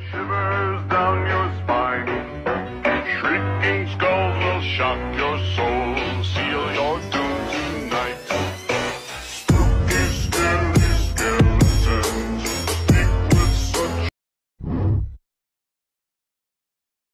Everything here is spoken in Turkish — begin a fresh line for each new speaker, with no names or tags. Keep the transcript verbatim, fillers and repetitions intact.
Shivers down your spine. Shrieking skulls will shock your soul.